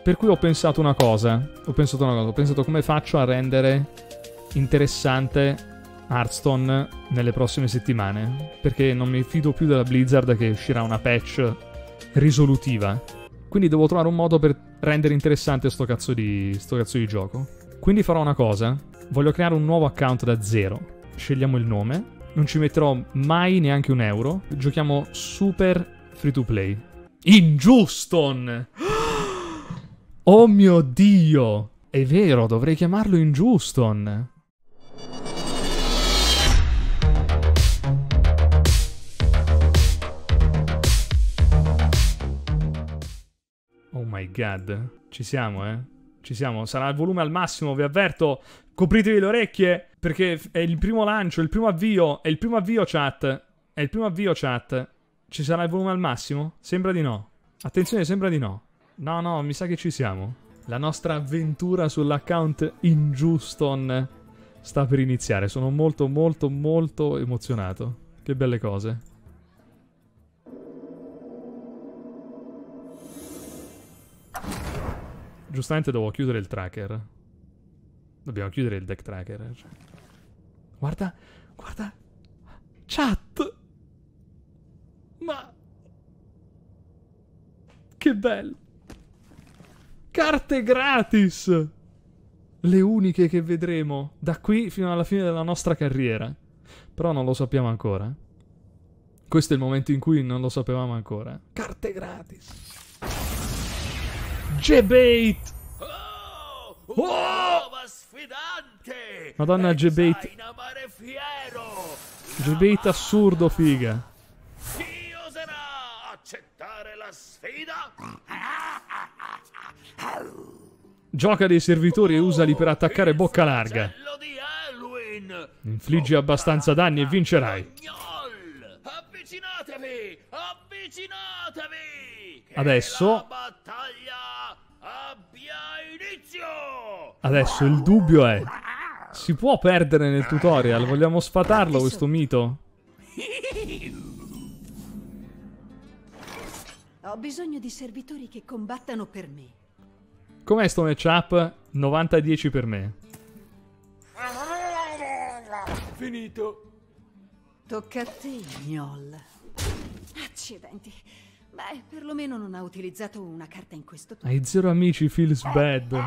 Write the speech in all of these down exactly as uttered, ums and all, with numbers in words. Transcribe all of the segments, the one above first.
Per cui ho pensato una cosa. Ho pensato una cosa. Ho pensato come faccio a rendere interessante Hearthstone nelle prossime settimane. Perché non mi fido più della Blizzard che uscirà una patch risolutiva. Quindi devo trovare un modo per rendere interessante sto cazzo di, sto cazzo di gioco. Quindi farò una cosa. Voglio creare un nuovo account da zero. Scegliamo il nome. Non ci metterò mai neanche un euro. Giochiamo super free to play. Injuston! Oh mio Dio! È vero, dovrei chiamarlo Injuston. Oh my god. Ci siamo, eh? Ci siamo. Sarà il volume al massimo, vi avverto. Copritevi le orecchie, perché è il primo lancio, il primo avvio. È il primo avvio, chat. È il primo avvio, chat. Ci sarà il volume al massimo? Sembra di no. Attenzione, sembra di no. No, no, mi sa che ci siamo. La nostra avventura sull'account Injuston sta per iniziare. Sono molto, molto, molto emozionato. Che belle cose. Giustamente devo chiudere il tracker. Dobbiamo chiudere il deck tracker. Cioè. Guarda, guarda. Chat. Ma... Che bello. Carte gratis. Le uniche che vedremo da qui fino alla fine della nostra carriera. Però non lo sappiamo ancora. Questo è il momento in cui non lo sapevamo ancora. Carte gratis. G-Bait. Oh, un nuova sfidante. Madonna, G-Bait. G-Bait assurdo, figa. Chi oserà accettare la sfida? Gioca dei servitori e usali per attaccare bocca larga. Infliggi abbastanza danni e vincerai. Avvicinatevi! Avvicinatevi! Adesso... La battaglia abbia inizio! Adesso il dubbio è... Si può perdere nel tutorial? Vogliamo sfatarlo questo mito? Ho bisogno di servitori che combattano per me. Com'è sto matchup? novanta a dieci per me. Finito. Tocca a te, Gnoll. Accidenti. Beh, perlomeno non ha utilizzato una carta in questo turno. Hai zero amici, feels bad.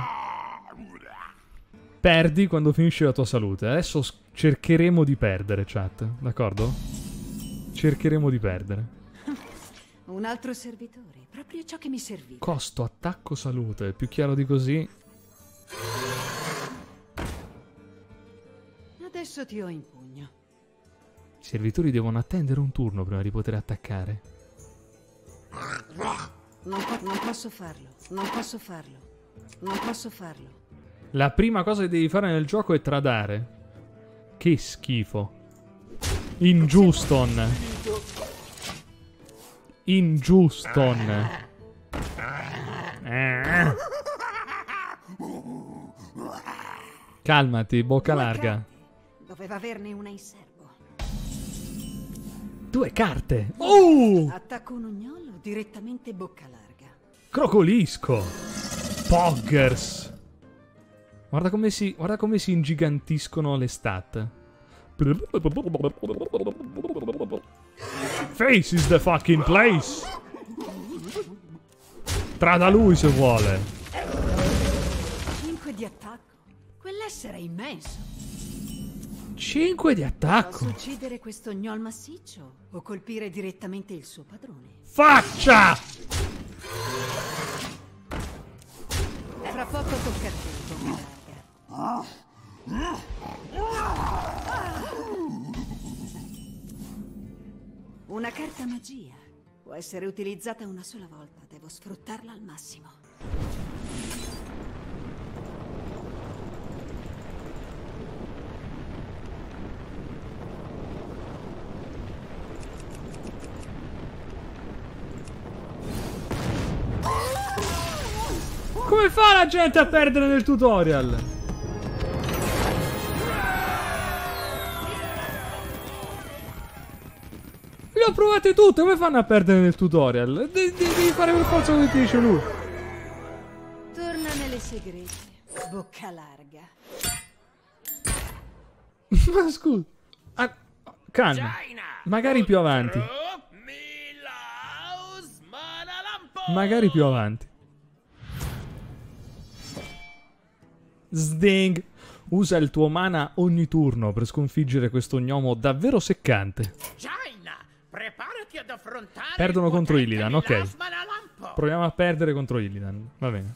Perdi quando finisce la tua salute. Adesso cercheremo di perdere, chat. D'accordo? Cercheremo di perdere. Un altro servitore, proprio ciò che mi serviva. Costo, attacco, salute. Più chiaro di così. Adesso ti ho in pugno. I servitori devono attendere un turno prima di poter attaccare. Non, po non posso farlo. Non posso farlo. Non posso farlo. La prima cosa che devi fare nel gioco è tradare. Che schifo. Injuston. Injuston. Eh. Calmati, bocca larga. Doveva averne una in serbo. Due carte. Oh! Attacco un ognolo direttamente bocca larga. Crocolisco. Poggers. Guarda come si, guarda come si ingigantiscono le stat. Face is the fucking place. Trada lui se vuole. cinque di attacco. Quell'essere è immenso. cinque di attacco. Posso uccidere questo gnoll massiccio o colpire direttamente il suo padrone. Faccia! Fra poco tocca a te, bocca larga. Una carta magia. Può essere utilizzata una sola volta. Devo sfruttarla al massimo. Come fa la gente a perdere nel tutorial? Le ho provate tutte, come fanno a perdere nel tutorial? De de devi fare per forza come ti dice lui. Anele segrete, bocca larga. Ma scusa. Ah, calma. Magari più avanti. Magari più avanti. Sding. Usa il tuo mana ogni turno per sconfiggere questo gnomo davvero seccante. Preparati ad affrontare. Perdono contro Illidan, ok. Proviamo a perdere contro Illidan. Va bene.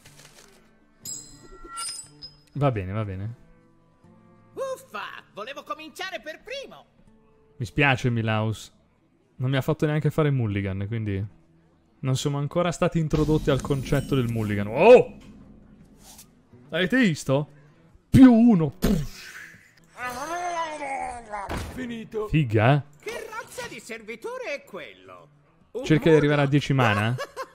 Va bene, va bene. Uffa, volevo cominciare per primo. Mi spiace, Milaus. Non mi ha fatto neanche fare mulligan, quindi non siamo ancora stati introdotti al concetto del mulligan. Oh! Avete visto? Più uno. Finito. Figa, eh? Che razza di servitore è quello? Un Cerca di arrivare a mulo? dieci mana.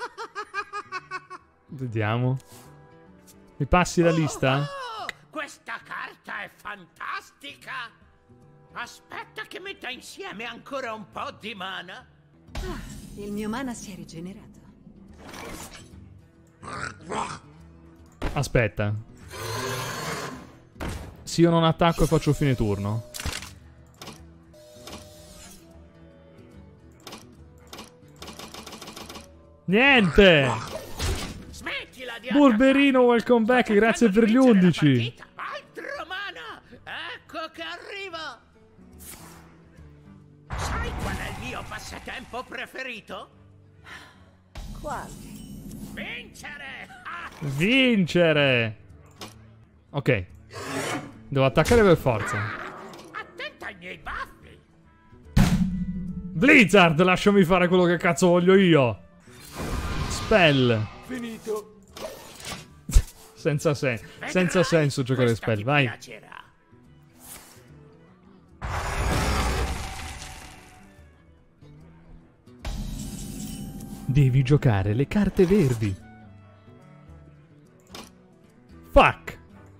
Vediamo. Mi passi la lista? Oh, questa carta è fantastica. Aspetta che metta insieme ancora un po' di mana. Ah, il mio mana si è rigenerato. Aspetta. Se io non attacco e faccio fine turno. Niente! Smettila di Burberino, welcome back, grazie per gli undici. Altro mana! Ecco che arriva! Sai qual è il mio passatempo preferito? Quale? Vincere! Ah! Vincere! Ok. Devo attaccare per forza. Attenta ai miei baffi! Blizzard, lasciami fare quello che cazzo voglio io. Spell. Finito! Senza, sen senza senso giocare spell, vai. Piacerà. Devi giocare le carte verdi. Fuck.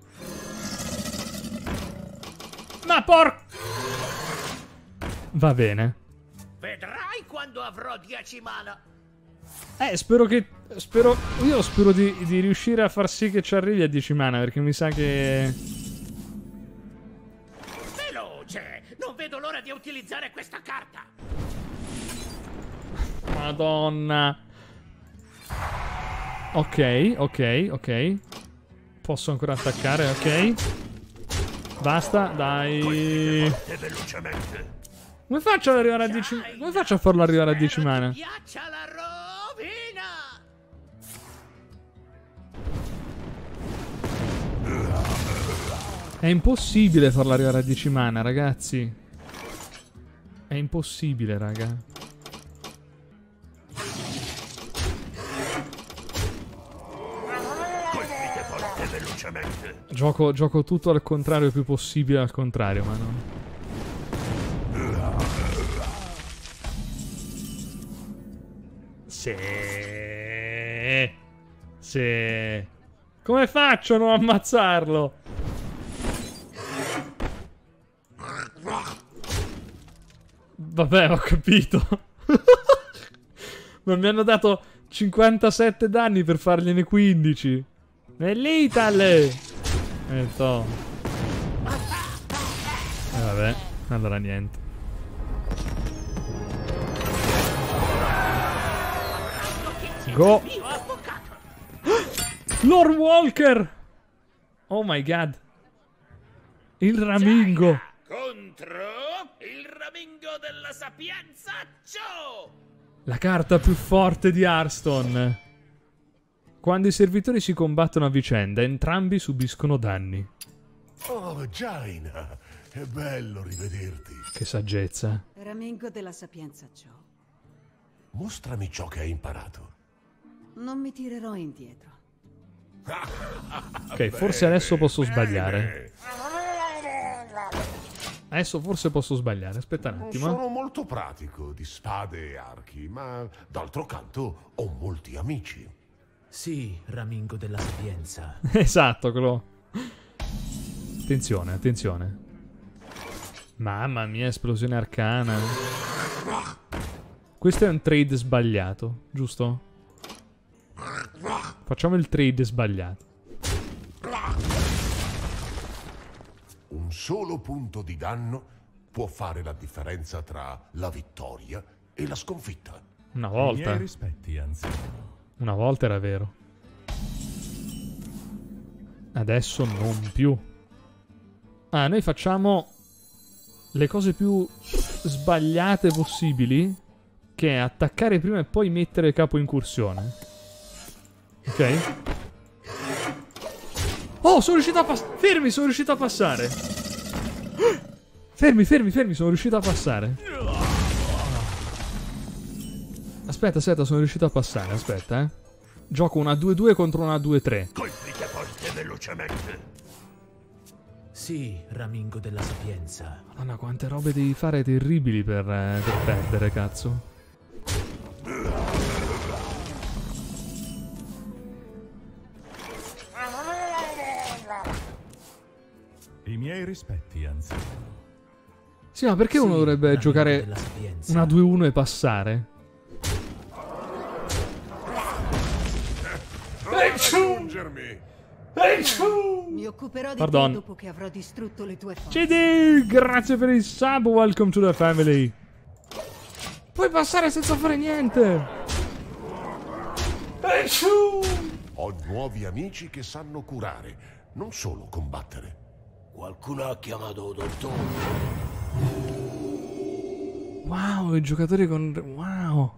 Ma por... Va bene. Vedrai quando avrò dieci mana. Eh, spero che... Spero... Io spero di, di riuscire a far sì che ci arrivi a dieci mana, perché mi sa che... Veloce! Non vedo l'ora di utilizzare questa carta. Madonna. Ok, ok, ok. Posso ancora attaccare, ok. Basta, dai. Come faccio ad arrivare a dieci... Come faccio a farlo arrivare a dieci mana? Mi piaccia la rovina! È impossibile farlo arrivare a dieci mana, ragazzi. È impossibile, raga. Gioco, gioco tutto al contrario, il più possibile al contrario, ma non... Sì. Sì. Come faccio a non ammazzarlo? Vabbè, ho capito. Ma mi hanno dato cinquantasette danni per fargliene quindici. Nell'Italia! Eh, to. Eh, vabbè, allora niente. Go! Lord Walker! Oh my god. Il Ramingo. Contro il Ramingo della Sapienza Ciò! La carta più forte di Hearthstone. Quando i servitori si combattono a vicenda, entrambi subiscono danni. Oh, Jaina, è bello rivederti. Che saggezza. Ramingo della Sapienza ciò. Mostrami ciò che hai imparato. Non mi tirerò indietro. Ok, forse adesso posso sbagliare. Adesso forse posso sbagliare. Aspetta un Non attimo. sono molto pratico di spade e archi, ma d'altro canto ho molti amici. Sì, Ramingo della Sapienza. Esatto, quello. Attenzione, attenzione. Mamma mia, esplosione arcana. Questo è un trade sbagliato, giusto? Facciamo il trade sbagliato. Un solo punto di danno può fare la differenza tra la vittoria e la sconfitta. Una I volta. miei rispetti, anziano. Una volta era vero. Adesso non più. Ah, noi facciamo le cose più sbagliate possibili, che è attaccare prima e poi mettere capo incursione. Ok? Oh, sono riuscito a passare. Fermi, sono riuscito a passare. Fermi, fermi, fermi, sono riuscito a passare. Aspetta, aspetta, sono riuscito a passare, aspetta, eh. Gioco una due due contro una due tre. Colpite forte e velocemente. Sì, Ramingo della Sapienza. Madonna, quante robe devi fare terribili per, eh, per perdere, cazzo. I miei rispetti, anziano. Sì, ma perché uno Sì, dovrebbe Ramingo giocare della Sapienza. una due uno e passare? Raggiungermi. Mi occuperò di Pardon. te dopo che avrò distrutto le tue forze. C D, grazie per il sub, welcome to the family. Puoi passare senza fare niente. Ho nuovi amici che sanno curare, non solo combattere. Qualcuno ha chiamato dottore. Wow, i giocatori con... Wow.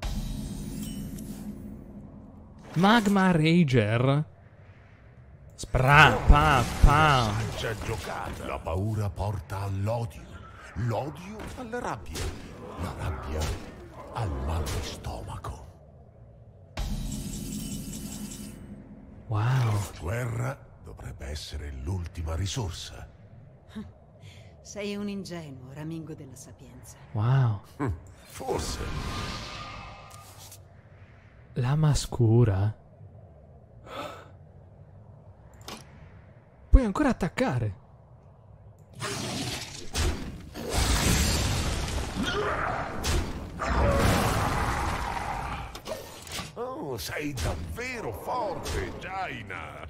Magma Rager. Spra, pa, pa. C'è giocata. La paura porta all'odio, l'odio alla rabbia, la rabbia al mal di stomaco. Wow. La guerra dovrebbe essere l'ultima risorsa. Sei un ingenuo, Ramingo della Sapienza. Wow. Forse. Lama scura. Puoi ancora attaccare. Oh, sei davvero forte, Jaina.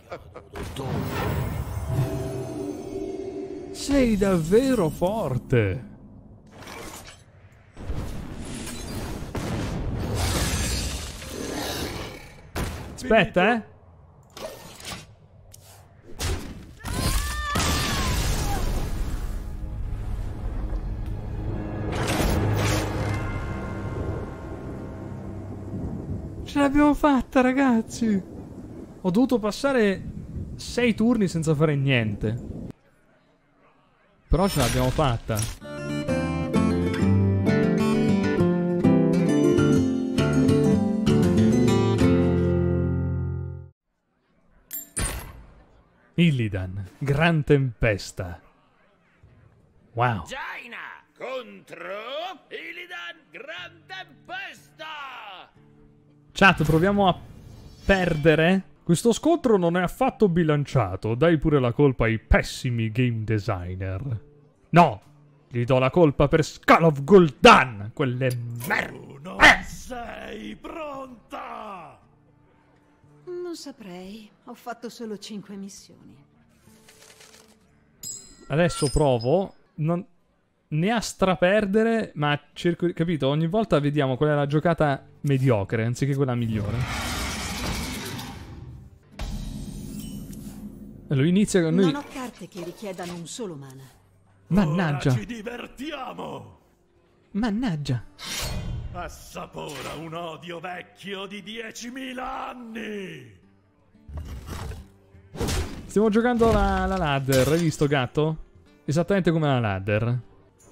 Sei davvero forte. Aspetta, eh. Ce l'abbiamo fatta, ragazzi. Ho dovuto passare sei turni senza fare niente. Però ce l'abbiamo fatta. Illidan, Gran Tempesta. Wow. Jaina contro Illidan Gran Tempesta. Chat, proviamo a perdere. Questo scontro non è affatto bilanciato. Dai pure la colpa ai pessimi game designer. No, gli do la colpa per Skull of Gul'dan. Quelle merda. Non Eh! sei pronta! Non saprei. Ho fatto solo cinque missioni. Adesso provo. Non... Ne a straperdere, ma cerco di... Capito? Ogni volta vediamo qual è la giocata mediocre, anziché quella migliore. Allora inizia con noi... Non ho carte che richiedano un solo mana. Mannaggia. Ora ci divertiamo! Mannaggia. Assapora un odio vecchio di diecimila anni! Stiamo giocando la, la ladder, hai visto, gatto? Esattamente come la ladder.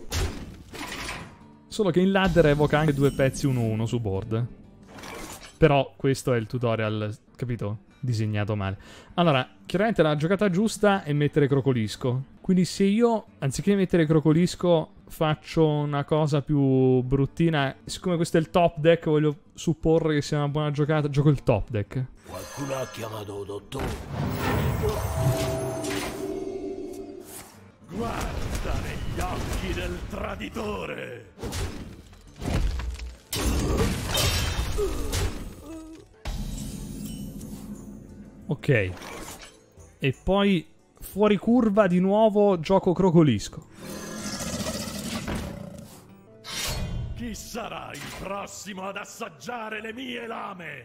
Solo che in ladder evoca anche due pezzi uno uno su board. Però questo è il tutorial, capito? Disegnato male. Allora, chiaramente la giocata giusta è mettere Crocolisco. Quindi se io, anziché mettere Crocolisco, faccio una cosa più bruttina, siccome questo è il top deck, voglio supporre che sia una buona giocata, gioco il top deck. Qualcuno ha chiamato dottore. Guarda negli occhi del traditore! Ok. E poi fuori curva di nuovo, gioco crocolisco. Chi sarà il prossimo ad assaggiare le mie lame?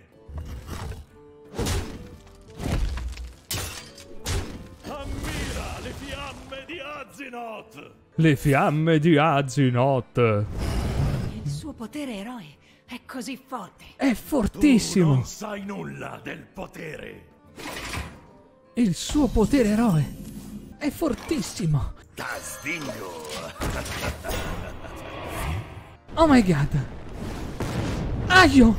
Ammira le fiamme di Azinot! Le fiamme di Azinot. Il suo potere eroe è così forte. È fortissimo. Tu non sai nulla del potere. Il suo potere eroe è fortissimo. Castingo. Oh my god. Aio.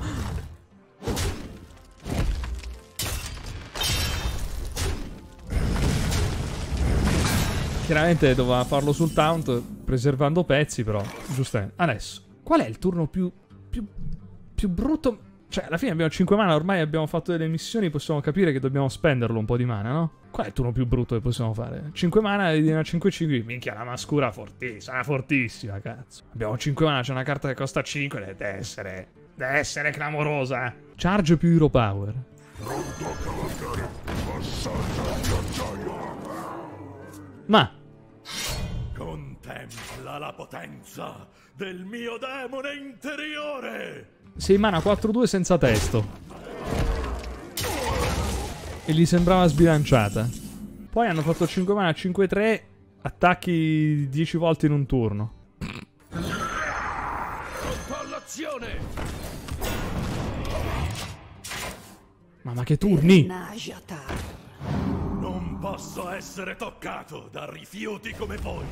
Chiaramente doveva farlo sul taunt, preservando pezzi, però giustamente. Adesso, qual è il turno più, più, più brutto? Cioè, alla fine abbiamo cinque mana, ormai abbiamo fatto delle missioni, possiamo capire che dobbiamo spenderlo un po' di mana, no? Qual è il turno più brutto che possiamo fare? cinque mana e di una cinque cinque. Minchia, la mascura fortissima, fortissima, cazzo. Abbiamo cinque mana, c'è una carta che costa cinque, deve essere... deve essere clamorosa. Charge più hero power. Ma... contempla la potenza del mio demone interiore! sei mana quattro due senza testo. E gli sembrava sbilanciata. Poi hanno fatto cinque mana cinque tre, attacchi dieci volte in un turno. Pronto all'azione! Mamma che turni! Najatar. Non posso essere toccato da rifiuti come voi!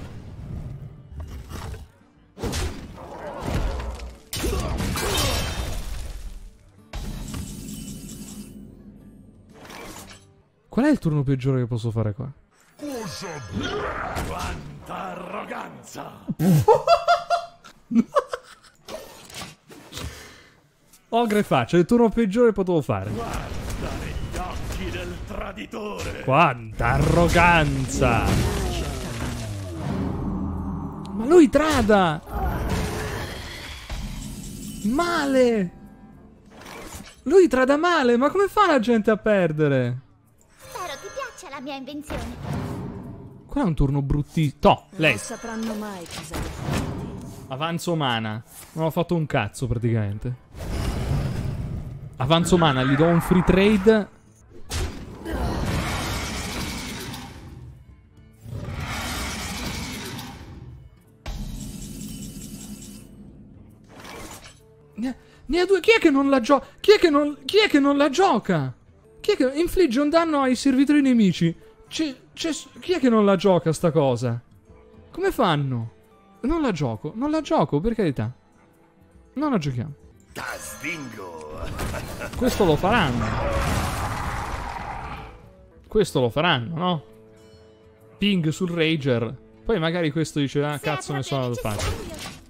Qual è il turno peggiore che posso fare qua? Quanta arroganza! Ogre faccia, il turno peggiore che potevo fare. Guarda negli occhi del traditore! Quanta arroganza! Ma lui trada! Male! Lui trada male, ma come fa la gente a perdere? Spero ti piaccia la mia invenzione. Qua è un turno bruttissimo. Toh, lei. Non sapranno mai cosa è. Avanzo mana. Non ho fatto un cazzo praticamente. Avanzo mana, gli do un free trade. Ne, ne ha due. Chi è che non la gioca? Chi è che non, chi è che non la gioca? Chi è che infligge un danno ai servitori nemici? C'è, c'è, chi è che non la gioca sta cosa? Come fanno? Non la gioco, non la gioco, per carità. Non la giochiamo. Castingo. Questo lo faranno. Questo lo faranno, no? Ping sul Rager. Poi magari questo dice, ah cazzo ne sono andato facile.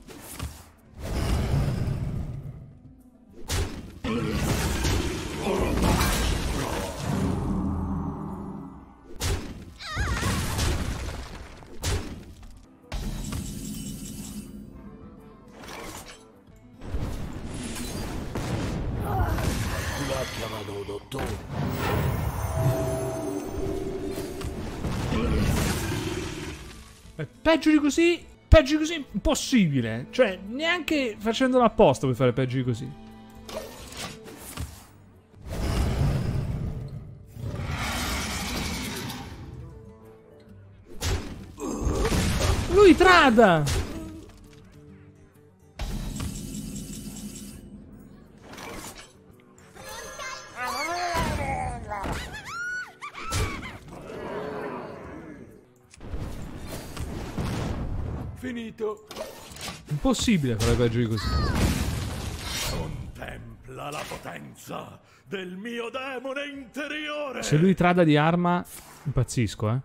Peggio di così, peggio di così, impossibile. Cioè, neanche facendolo apposta per fare peggio di così. Lui trada! Finito. Impossibile fare peggio di così. Contempla la potenza del mio demone interiore. Se lui trada di arma, impazzisco, eh.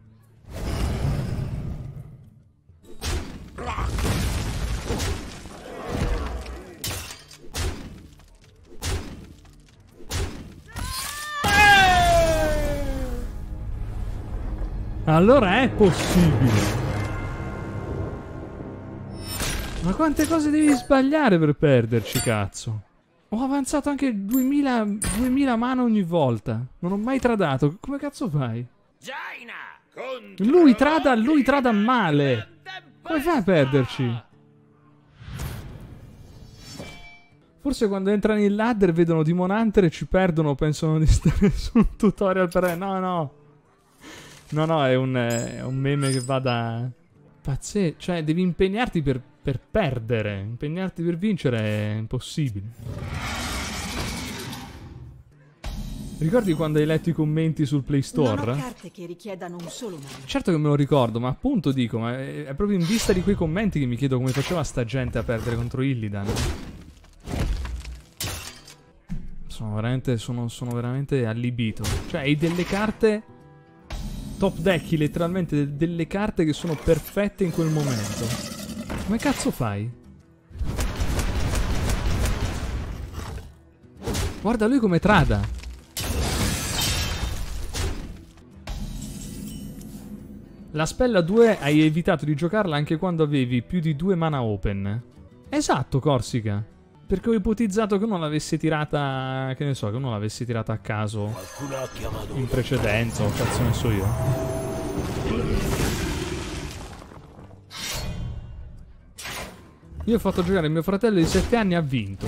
Allora è possibile. Ma quante cose devi sbagliare per perderci, cazzo? Ho avanzato anche duemila, duemila mana ogni volta. Non ho mai tradato. Come cazzo fai? Jaina! Lui trada, lui trada male. Come fai a perderci? Forse quando entrano in ladder vedono Demon Hunter e ci perdono, pensano di stare su un tutorial per... No, no. No, no, è un, è un meme che va da... Pazzesco. Cioè, devi impegnarti per, per perdere. Impegnarti per vincere è impossibile. Ricordi quando hai letto i commenti sul Play Store? Non ho carte che richiedano un solo nome. Certo che me lo ricordo, ma appunto dico, ma è, è proprio in vista di quei commenti che mi chiedo come faceva sta gente a perdere contro Illidan. Sono veramente, sono, sono veramente allibito. Cioè, hai delle carte top deck, letteralmente delle carte che sono perfette in quel momento. Come cazzo fai? Guarda lui come trada. La spella due hai evitato di giocarla anche quando avevi più di due mana open. Esatto, Corsica. Perché ho ipotizzato che uno l'avesse tirata... Che ne so, che uno l'avesse tirata a caso in precedenza, o cazzo ne so io. Io ho fatto giocare mio fratello di sette anni e ha vinto.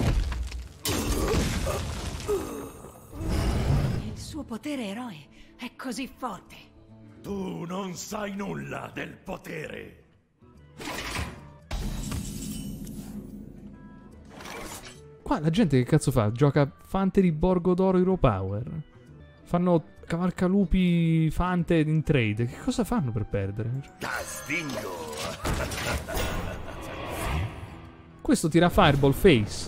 Il suo potere eroe è così forte. Tu non sai nulla del potere. Qua la gente che cazzo fa? Gioca Fante di Borgo d'Oro Hero Power. Fanno cavalcalupi Fante in trade. Che cosa fanno per perdere? Questo tira Fireball Face.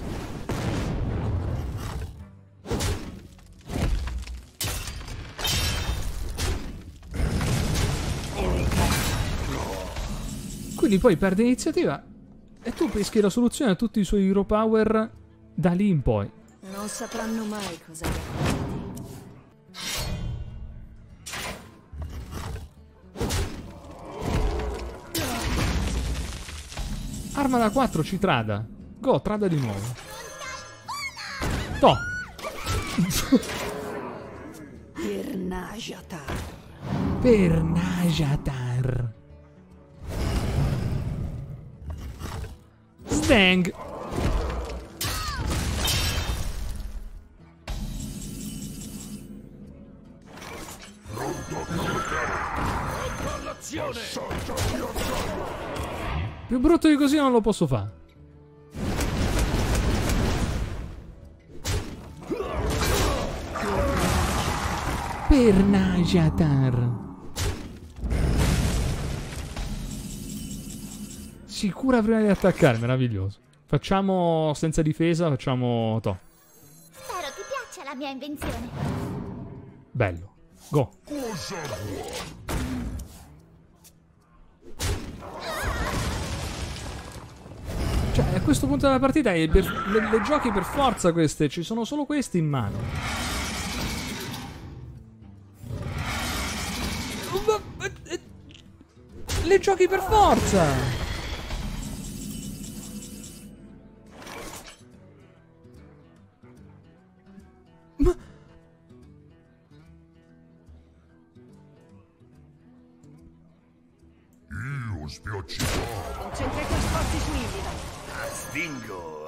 Quindi poi perde iniziativa e tu peschi la soluzione a tutti i suoi Hero Power da lì in poi. Non sapranno mai cosa racconti. Arma da quattro ci trada. Go, trada di nuovo. To. Per Najatar. Per Najatar. Stang. Più brutto di così non lo posso fare. Per Najatar. Sicura prima di attaccare, meraviglioso. Facciamo senza difesa, facciamo to. Spero ti piaccia la mia invenzione. Bello. Go. Cioè, a questo punto della partita le, le, le giochi per forza queste, ci sono solo questi in mano. Le giochi per forza! Ma... Io spiaccicò. Concentrate sforzi su Illidan. Stingo.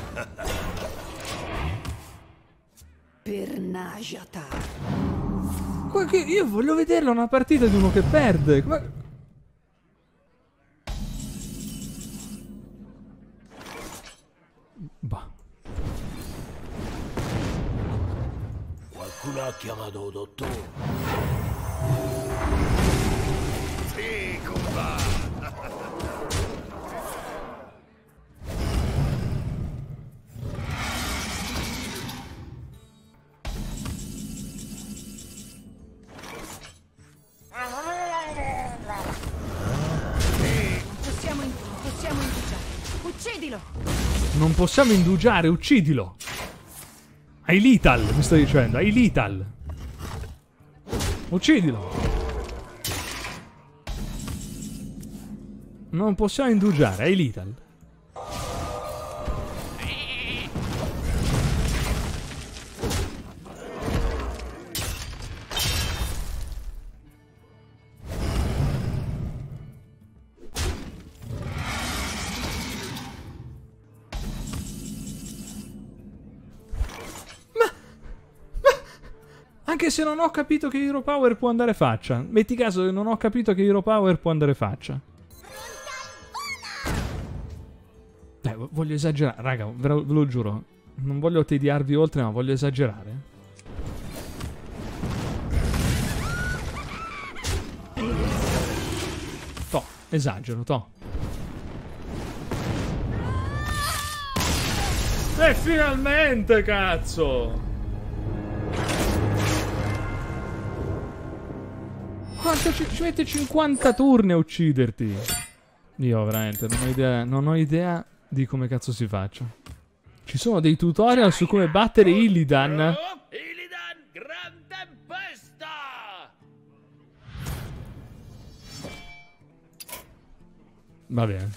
Per Najatar. Io voglio vederla una partita di uno che perde. Come... Bah. Qualcuno ha chiamato dottore. Sì, compa. Possiamo, in possiamo indugiare. Uccidilo! Non possiamo indugiare, uccidilo! Hai lethal, mi sto dicendo, hai lethal! Uccidilo! Non possiamo indugiare, hai lethal. Anche se non ho capito che Hero Power può andare faccia. Metti caso che non ho capito che Hero Power può andare faccia. Dai, voglio esagerare. Raga, ve lo, ve lo giuro. Non voglio tediarvi oltre, ma voglio esagerare. To, esagero, to. E finalmente, cazzo! Quanto ci, ci mette cinquanta turni a ucciderti? Io veramente non ho idea, non ho idea di come cazzo si faccia. Ci sono dei tutorial su come battere Illidan. Illidan, gran tempesta! Va bene.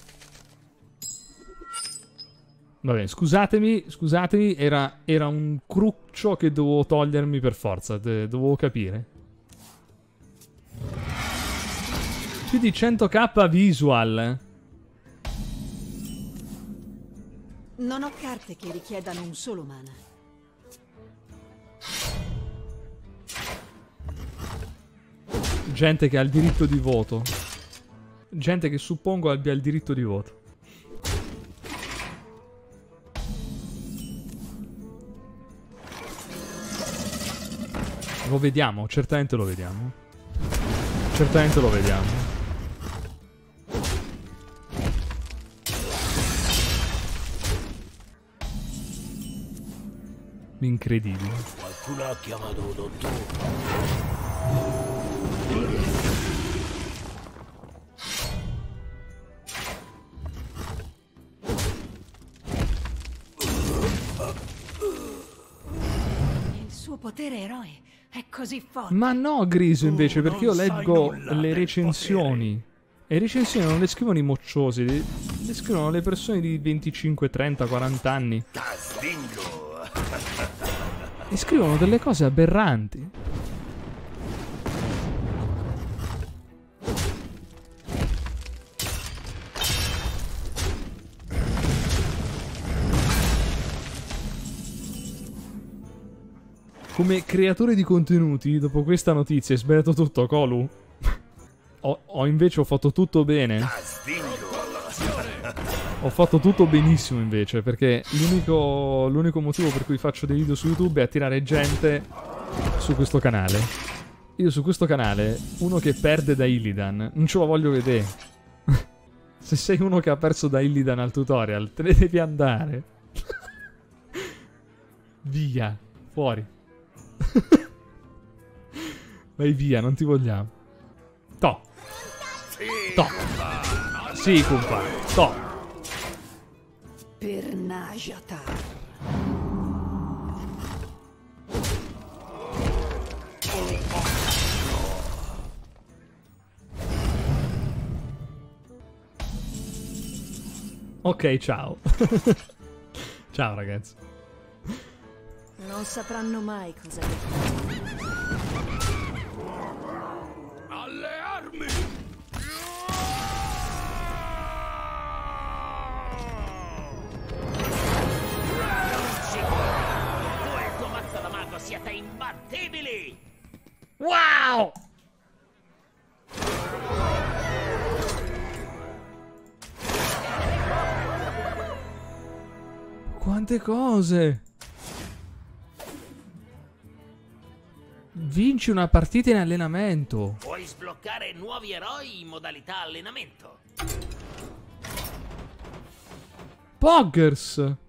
Va bene, scusatemi, scusatemi, era, era un cruccio che dovevo togliermi per forza, de, dovevo capire. Più di cento k visual. Non ho carte che richiedano un solo mana. Gente che ha il diritto di voto. Gente che suppongo abbia il diritto di voto. Lo vediamo, certamente lo vediamo. Certamente lo vediamo. Incredibile. Qualcuno ha chiamato dottore. Il suo potere eroe è così forte. Ma no, Griso, invece, perché io leggo le recensioni. E le recensioni non le scrivono i mocciosi, le, le scrivono le persone di venticinque, trenta, quaranta anni. E scrivono delle cose aberranti. Come creatore di contenuti, dopo questa notizia, hai sbagliato tutto, Colu? ho, ho invece ho fatto tutto bene. Ho fatto tutto benissimo invece, perché l'unico l'unico motivo per cui faccio dei video su YouTube è attirare gente su questo canale. Io su questo canale, uno che perde da Illidan, non ce lo voglio vedere. Se sei uno che ha perso da Illidan al tutorial, te ne devi andare. Via, fuori. Vai via, non ti vogliamo. To. To. Sì, compa. To. Per Najatar. Ok, ciao. Ciao ragazzi. Non sapranno mai cosa dire. Alle armi! Siete imbattibili! Wow! Quante cose! Vinci una partita in allenamento. Puoi sbloccare nuovi eroi in modalità allenamento. Poggers!